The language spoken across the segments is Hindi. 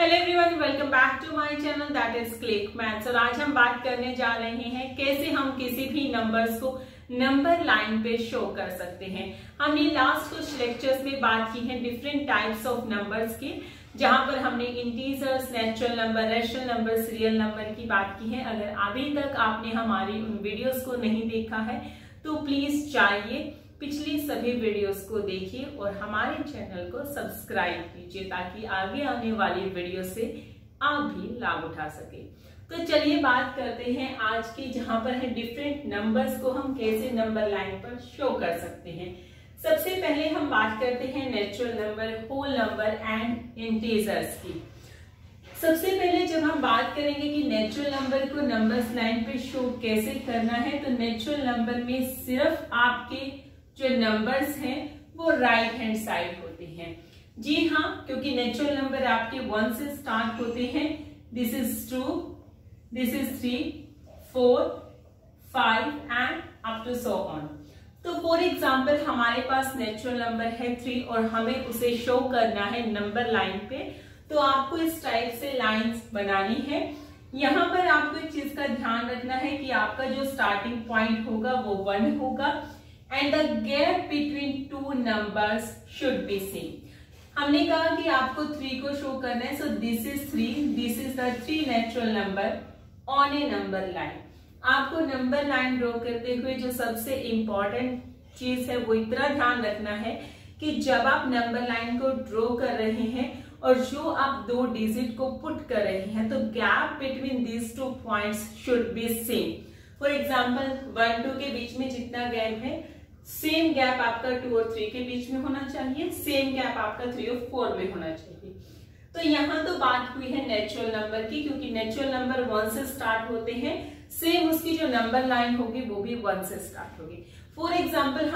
Hello everyone, welcome back to my channel that is click maths. और आज हम बात करने जा रहे हैं कैसे हम किसी भी नंबर्स को नंबर लाइन पे शो कर सकते हैं। हमने लास्ट कुछ लेक्चर्स में बात की है डिफरेंट टाइप्स ऑफ नंबर्स की, जहां पर हमने integers, natural number, rational number, real number की बात की है। अगर अभी तक आपने हमारी उन वीडियोस को नहीं देखा है तो प्लीज जाइए, पिछली सभी वीडियोस को देखिए और हमारे चैनल को सब्सक्राइब कीजिए ताकि आगे आने वाली वीडियो से आप भी लाभ उठा सके। तो चलिए बात करते हैं आज की, जहां पर है डिफरेंट नंबर्स को हम कैसे नंबर लाइन पर शो कर सकते हैं। सबसे पहले हम बात करते हैं natural number, whole number and integers की। सबसे पहले जब हम बात करेंगे कि नेचुरल नंबर को नंबर्स लाइन पे शो कैसे करना है, तो नेचुरल नंबर में सिर्फ आपके जो नंबर्स हैं वो राइट हैंड साइड होते हैं। जी हाँ, क्योंकि नेचुरल नंबर आपके 1 से स्टार्ट होते हैं। This is 2, this is 3, 4, 5 and up to so on. तो फॉर एग्जाम्पल हमारे पास नेचुरल नंबर है 3 और हमें उसे शो करना है नंबर लाइन पे, तो आपको इस टाइप से लाइंस बनानी है। यहाँ पर आपको एक चीज का ध्यान रखना है कि आपका जो स्टार्टिंग पॉइंट होगा वो 1 होगा and the gap between two numbers should be same। हमने कहा कि आपको 3 को शो करना है, so this is 3, this is the 3 natural number on a number line। आपको नंबर लाइन ड्रॉ करते हुए जो सबसे इंपॉर्टेंट चीज है वो इतना ध्यान रखना है कि जब आप नंबर लाइन को ड्रॉ कर रहे हैं और जो आप 2 डिजिट को पुट कर रहे हैं, तो gap between these 2 points should be same. For example 1-2 के बीच में जितना गैप है, सेम गैप आपका 2 और 3 के बीच में होना चाहिए, सेम गैप आपका 3 और 4 में होना चाहिए। तो यहाँ तो बात हुई है नेचुरल नंबर की, क्योंकि नेचुरल नंबर 1 से स्टार्ट होते हैं, सेम उसकी जो नंबर लाइन होगी वो भी 1 से स्टार्ट होगी। फॉर एग्जाम्पल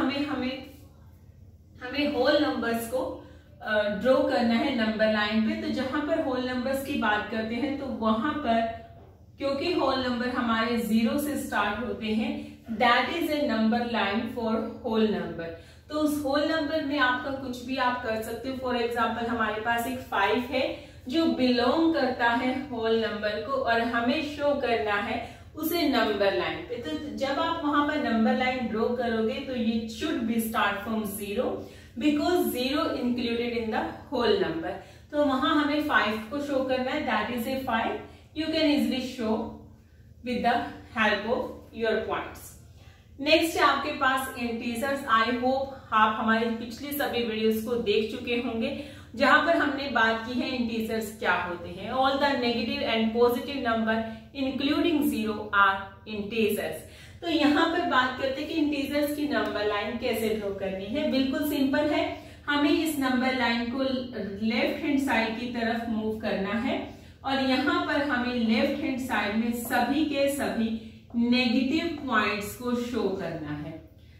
हमें होल नंबर्स को ड्रॉ करना है नंबर लाइन पे। तो जहां पर होल नंबर्स की बात करते हैं तो वहां पर, क्योंकि होल नंबर हमारे 0 से स्टार्ट होते हैं, that is a number line for whole number. तो उस होल नंबर में आपका कुछ भी आप कर सकते हो। फॉर एग्जाम्पल हमारे पास एक 5 है जो बिलोंग करता है होल नंबर को और हमें शो करना है उसे नंबर लाइन पे। तो जब आप वहां पर नंबर लाइन ड्रॉ करोगे तो ये should be start from 0 because 0 included in the whole number. तो वहां हमें 5 को शो करना है, that is a 5। You can easily show with the help of your points. Next है आपके पास इंटीजर्स। आई होप आप हमारी पिछली सभी वीडियोस को देख चुके होंगे, जहां पर हमने बात की है इंटीजर्स क्या होते हैं। All the negative and positive number including 0 are integers. तो यहाँ पर बात करते हैं कि इंटीजर्स की नंबर लाइन कैसे ड्रॉ करनी है। बिल्कुल सिंपल है, हमें इस नंबर लाइन को लेफ्ट हैंड साइड की तरफ मूव करना है और यहाँ पर हमें लेफ्ट हैंड साइड में सभी के सभी नेगेटिव पॉइंट्स को शो करना है।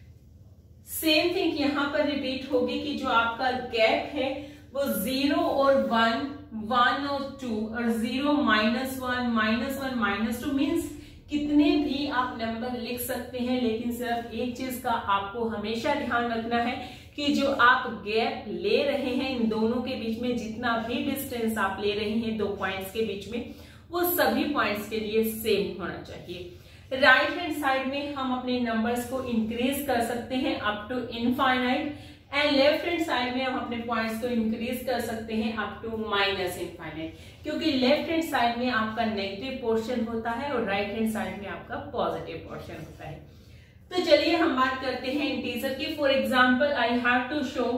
सेम थिंग यहाँ पर रिपीट होगी कि जो आपका गैप है वो 0 और 1, 1 और 2 और 0, -1, -1, -2 मीन्स कितने भी आप नंबर लिख सकते हैं, लेकिन सिर्फ एक चीज का आपको हमेशा ध्यान रखना है कि जो आप गैप ले रहे हैं इन दोनों के बीच में, जितना भी डिस्टेंस आप ले रहे हैं 2 पॉइंट्स के बीच में, वो सभी पॉइंट्स के लिए सेम होना चाहिए। राइट हैंड साइड में हम अपने नंबर्स को इंक्रीज कर सकते हैं up to infinite and left hand side में हम अपने पॉइंट्स को इंक्रीज कर सकते हैं अप टू माइनस इनफाइनाइट, क्योंकि लेफ्ट हैंड साइड में आपका नेगेटिव पोर्शन होता है और राइट हैंड साइड में आपका पॉजिटिव पोर्शन होता है। तो चलिए हम बात करते हैं इंटीजर की। For example I have to show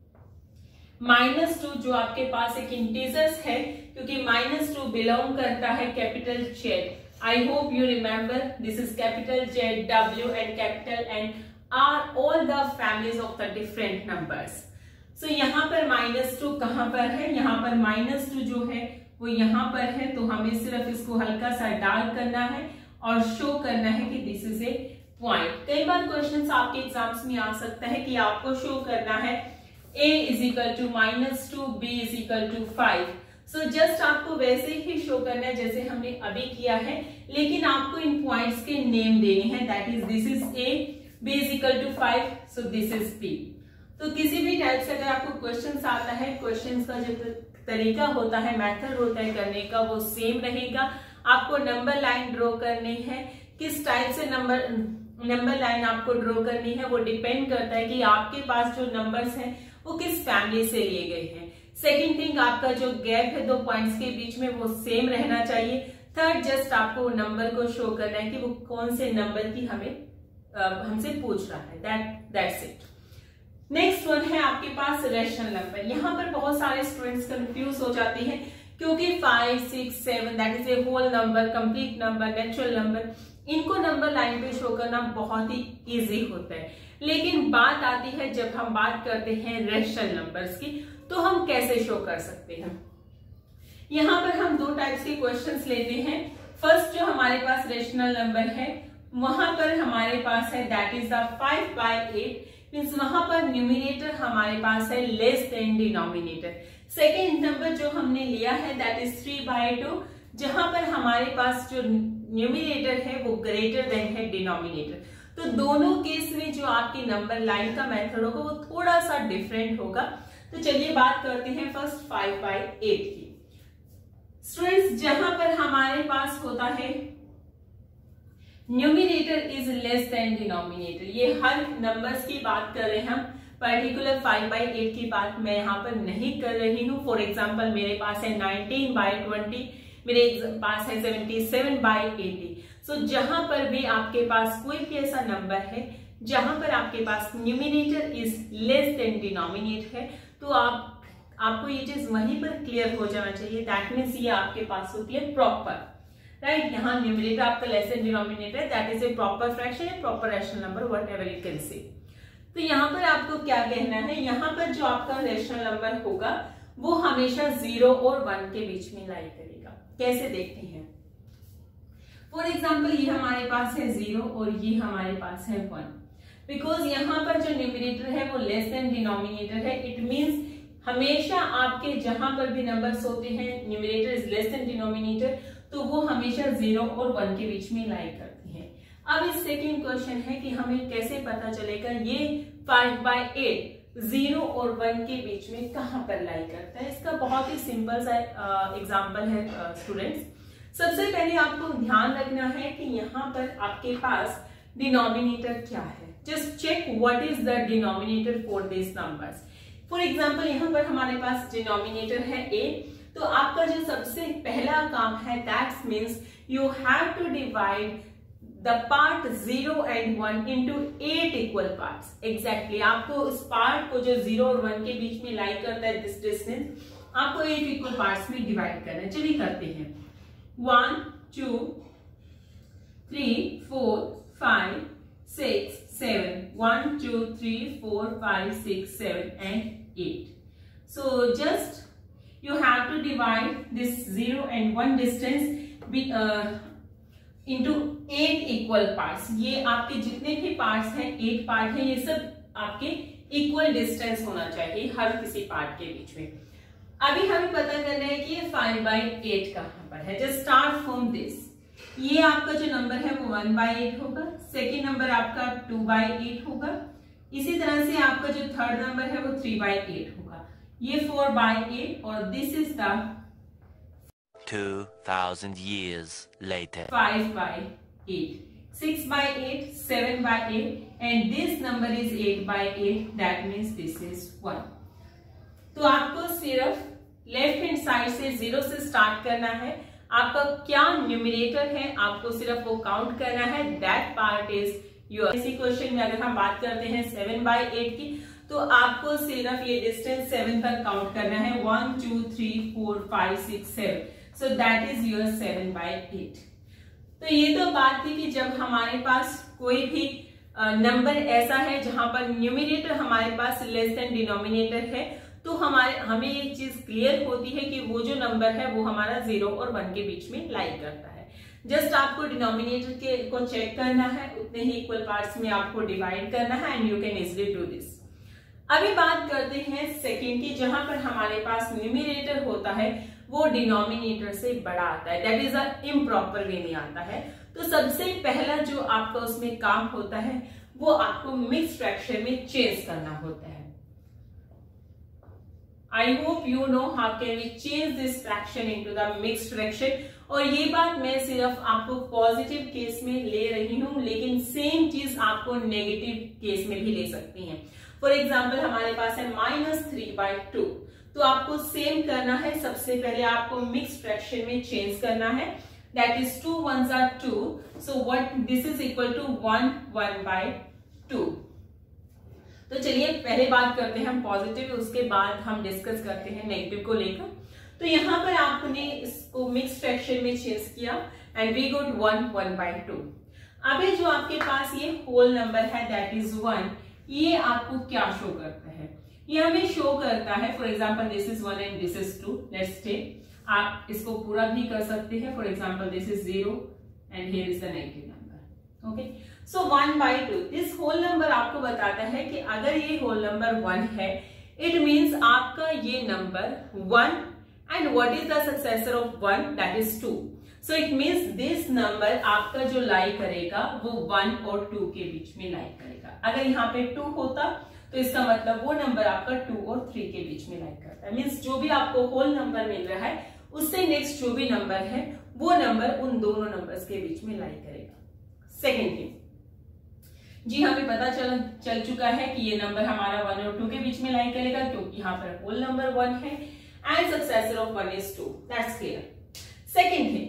-2, जो आपके पास एक इंटीजर्स है, क्योंकि -2 बिलोंग करता है capital Z। I hope you remember this is capital Z, W and capital N are all the families of the different numbers। So यहाँ पर -2 कहाँ पर है? यहाँ पर -2 जो है वो यहाँ पर है, तो हमें सिर्फ इसको हल्का सा डार्क करना है और शो करना है कि दिस इज ए पॉइंट। कई बार क्वेश्चंस आपके एग्जाम्स में आ सकता है कि आपको शो करना है A is equal to -2, B is equal to 5। So just आपको वैसे ही शो करना है जैसे हमने अभी किया है, लेकिन आपको इन पॉइंट्स के नेम देने हैं। That is this is A, B is equal to 5, so this is P। तो किसी भी टाइप से अगर आपको क्वेश्चंस आता है, क्वेश्चंस का जब तरीका होता है, मेथड होता है करने का, वो सेम रहेगा। आपको नंबर लाइन ड्रॉ करनी है, किस टाइप से नंबर लाइन आपको ड्रॉ करनी है वो डिपेंड करता है कि आपके पास जो नंबर्स हैं वो किस फैमिली से लिए गए हैं। सेकेंड थिंग, आपका जो गैप है 2 पॉइंट्स के बीच में वो सेम रहना चाहिए। थर्ड, जस्ट आपको नंबर को शो करना है कि वो कौन से नंबर की हमसे पूछ रहा है, दैट्स इट। नेक्स्ट वन है आपके पास रेशनल नंबर। यहाँ पर बहुत सारे स्टूडेंट्स कंफ्यूज हो जाते हैं क्योंकि 5, 6, 7 that is a whole number, complete number, natural number, इनको नंबर लाइन पे शो करना बहुत ही इजी होता है। लेकिन बात आती है जब हम बात करते हैं रेशनल नंबर्स की, तो हम कैसे शो कर सकते हैं। यहाँ पर हम 2 टाइप्स के क्वेश्चंस लेते हैं। फर्स्ट जो हमारे पास रेशनल नंबर है वहां पर हमारे पास है दैट इज द 5/8, मीन्स वहां पर न्यूमिनेटर हमारे पास है less than denominator. Second number जो हमने लिया है दैट इज 3/2, जहां पर हमारे पास जो न्यूमिनेटर है वो ग्रेटर देन है डिनोमिनेटर। तो दोनों केस में जो आपकी नंबर लाइन का मेथड होगा वो थोड़ा सा डिफरेंट होगा। तो चलिए बात करते हैं फर्स्ट 5/8 की। स्टूडेंट्स, जहां पर हमारे पास होता है numerator is less than denominator, ये हर नंबर्स की बात कर रहे हैं हम, पर्टिकुलर 5/8 की बात मैं यहाँ पर नहीं कर रही हूँ। फॉर एग्जाम्पल मेरे पास है 19/20, मेरे पास है 77/80। सो जहां पर भी आपके पास कोई भी ऐसा नंबर है जहां पर आपके पास numerator is less than denominator है, तो आपको ये चीज वहीं पर क्लियर हो जाना चाहिए। दैट मीन्स ये आपके पास होती है प्रॉपर, राइट। यहाँ न्यूमिनेटर आपका less than denominator, that is a proper fraction, a proper rational number, whatever you can say. तो यहाँ पर आपको क्या कहना है, यहाँ पर जो आपका रैशनल नंबर होगा वो हमेशा 0 और 1 के बीच में लाई करेगा। कैसे देखते हैं, फॉर एग्जाम्पल ये हमारे पास है 0 और ये हमारे पास है 1, बिकॉज यहाँ पर जो न्यूमिनेटर है वो लेस देन डिनोमिनेटर है। इट मीन्स हमेशा आपके जहां पर भी नंबर्स होते हैं numerator is less than denominator, तो वो हमेशा 0 और 1 के बीच में लाई करती है। अब इस सेकेंड क्वेश्चन है कि हमें कैसे पता चलेगा ये 5/8 0 और 1 के बीच में कहां पर लाई करता है। इसका बहुत ही सिंपल सा एग्जांपल है स्टूडेंट्स। सबसे पहले आपको ध्यान रखना है कि यहाँ पर आपके पास डिनोमिनेटर क्या है। Just check what is the denominator for this numbers. For example यहाँ पर हमारे पास डिनोमिनेटर है a, तो आपका जो सबसे पहला काम है that means you have to divide the part 0 and 1 into 8 equal parts। Exactly आपको उस पार्ट को जो 0 और 1 के बीच में लाई करता है दिस डिस्टेंस, आपको 8 इक्वल पार्ट्स में डिवाइड करना है। चलिए करते हैं 1 2 3 4 5 6 7 1 2 3 4 5 6 7 and 8। So just you have to divide this 0 and 1 distance into 8 equal parts। ये आपके जितने भी पार्ट्स हैं 8 पार्ट हैं, ये सब आपके इक्वल डिस्टेंस होना चाहिए हर किसी पार्ट के बीच में। अभी हमें पता करना है कि ये 5/8 कहां पर है। जस्ट स्टार्ट फ्रॉम दिस, ये आपका जो नंबर है वो 1/8 होगा, सेकेंड नंबर आपका 2/8 होगा, इसी तरह से आपका जो थर्ड नंबर है वो 3/8 होगा, ये 4/8 और this is the 2000 years later 5/8, 6/8, 7/8 and this number is 8/8, that means this is 1। तो आपको सिर्फ लेफ्ट हैंड साइड से 0 से स्टार्ट करना है। आपका क्या न्यूमिनेटर है आपको सिर्फ वो काउंट करना है, दैट पार्ट इज योर। इसी क्वेश्चन में अगर हम बात करते हैं 7/8 की, तो आपको सिर्फ ये डिस्टेंस 7 तक काउंट करना है, 1 2 3 4 5 6 7, सो दैट इज योर 7/8। तो ये तो बात थी कि जब हमारे पास कोई भी नंबर ऐसा है जहां पर न्यूमिनेटर हमारे पास लेस देन डिनोमिनेटर है, तो हमें एक चीज क्लियर होती है कि वो जो नंबर है वो हमारा 0 और 1 के बीच में लाई करता है। जस्ट आपको डिनोमिनेटर को चेक करना है, उतने ही इक्वल पार्ट्स में आपको डिवाइड करना है and you can easily do this. अभी बात करते हैं सेकेंड की, जहां पर हमारे पास न्यूमिनेटर होता है वो डिनोमिनेटर से बड़ा आता है, that is a improper way में आता है। तो सबसे पहला जो आपका उसमें काम होता है वो आपको मिक्स फ्रैक्शन में चेंज करना होता है। I hope you know how can we change this fraction into the mixed fraction. और ये बात मैं सिर्फ आपको पॉजिटिव केस में ले रही हूं, लेकिन सेम चीज आपको नेगेटिव केस में भी ले सकती हैं। फॉर एग्जाम्पल हमारे पास है -3/2, तो आपको सेम करना है। सबसे पहले आपको मिक्स्ड फ्रैक्शन में चेंज करना है, that is 2 1s are 2, so what this is equal to 1/2। तो चलिए पहले बात करते हैं हम पॉजिटिव, उसके बाद हम डिस्कस करते हैं नेगेटिव को लेकर। तो यहां पर आपने इसको मिक्स फ्रैक्शन में चेंज किया एंड वी गोट 1/2। अभी जो आपके पास ये होल नंबर है दैट इज 1, ये आपको क्या शो करता है? ये हमें शो करता है, for example this is 1 and this is 2, let's take, आप इसको पूरा भी कर सकते हैं। For example this is 0 and here is the negative number. Okay, so 1/2 this whole number आपको बताता है कि अगर ये होल नंबर 1 है, इट मीन्स आपका ये number 1 and what is the successor of 1, that is 2, so it means this number आपका जो लाई करेगा वो 1 और 2 के बीच में लाई करेगा। अगर यहाँ पे 2 होता तो इसका मतलब वो नंबर आपका 2 और 3 के बीच में लाई करता है। मीन्स जो भी आपको होल नंबर मिल रहा है उससे नेक्स्ट जो भी नंबर है वो नंबर उन दोनों नंबर्स के बीच में लाई करेगा। सेकेंड थिंग, जी हमें पता चल चुका है कि ये नंबर हमारा 1 और 2 के बीच में लाई करेगा, क्योंकि यहाँ पर होल नंबर 1 है and successor of 1 is 2. That's clear. Second thing,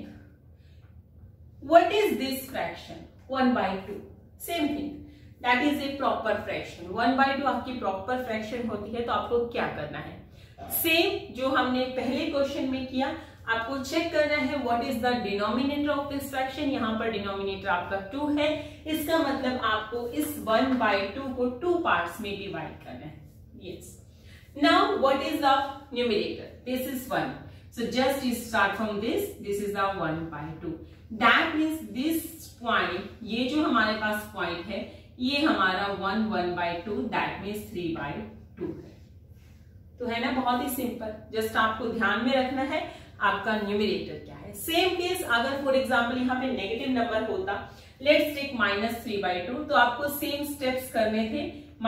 what is this fraction 1/2? Same thing, that is a proper fraction। 1/2 आपकी proper fraction होती है, तो आपको क्या करना है? सेम जो हमने पहले क्वेश्चन में किया, आपको चेक करना है what is the denominator of this fraction। यहाँ पर डिनोमिनेटर आपका 2 है, इसका मतलब आपको इस 1/2 को 2 पार्ट्स में डिवाइड करना है। Yes. Now what is the numerator? This is 1, so just you start from this is the 1/2। that means this point, ये जो हमारे पास point है ये हमारा 1/2, that means 3/2 है। तो है ना, बहुत ही सिंपल, जस्ट आपको ध्यान में रखना है आपका न्यूमरेटर क्या है। सेम केस अगर फॉर एग्जाम्पल यहाँ पे नेगेटिव नंबर होता, लेट्स टेक -3/2, तो आपको सेम स्टेप्स करने थे,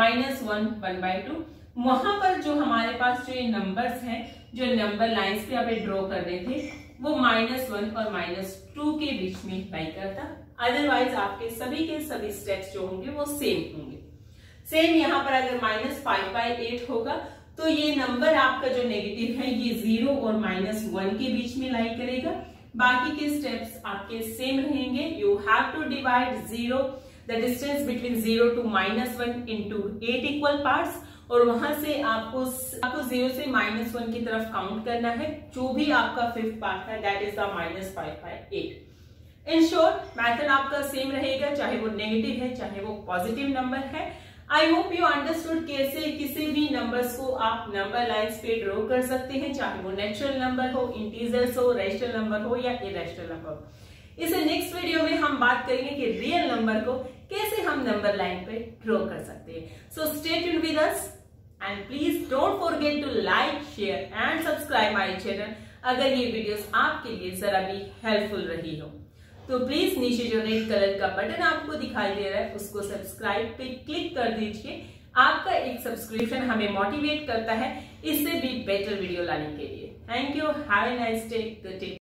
-1/2। वहां पर जो हमारे पास जो ये नंबर्स हैं, जो नंबर लाइंस पे आप ड्रॉ कर रहे थे, वो -1 और -2 के बीच में लाई करता। अदरवाइज आपके सभी के सभी स्टेप्स जो होंगे वो सेम होंगे। सेम यहाँ पर अगर -5/8 होगा तो ये नंबर आपका जो नेगेटिव है ये 0 और -1 के बीच में लाई करेगा। बाकी के स्टेप्स आपके सेम रहेंगे। You have to divide 0 the distance between 0 to -1 into 8 equal parts, और वहां से आपको 0 से -1 की तरफ काउंट करना है। जो भी आपका 5th पार्ट है that is the -5/8। In short method आपका सेम रहेगा, चाहे वो नेगेटिव है चाहे वो पॉजिटिव नंबर है। आई होप यू अंडरस्टूड कैसे किसी भी नंबर्स को आप नंबर लाइंस पे ड्रॉ कर सकते हैं, चाहे वो नेचुरल नंबर हो, इंटीजर्स हो, रैशनल नंबर हो या इरेशनल नंबर हो। इसे नेक्स्ट वीडियो में हम बात करेंगे कि रियल नंबर को कैसे हम नंबर लाइन पे ड्रॉ कर सकते हैं। So stay tuned with us and please don't forget to like, share and subscribe my channel अगर ये वीडियोस आपके लिए जरा भी हेल्पफुल रही हो। तो प्लीज नीचे जो रेड कलर का बटन आपको दिखाई दे रहा है उसको सब्सक्राइब पे क्लिक कर दीजिए। आपका एक सब्सक्रिप्शन हमें मोटिवेट करता है इससे भी बेटर वीडियो लाने के लिए। Thank you, have a nice day.